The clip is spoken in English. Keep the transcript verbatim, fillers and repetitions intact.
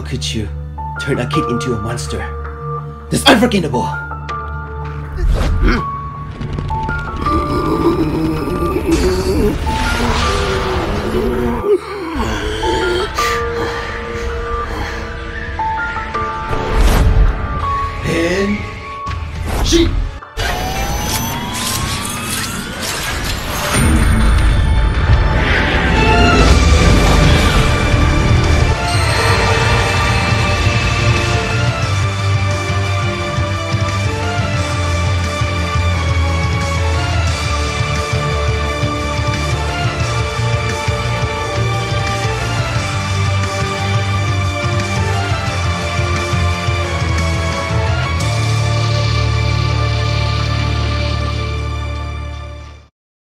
How could you turn a kid into a monster? That's unforgivable! Hmm?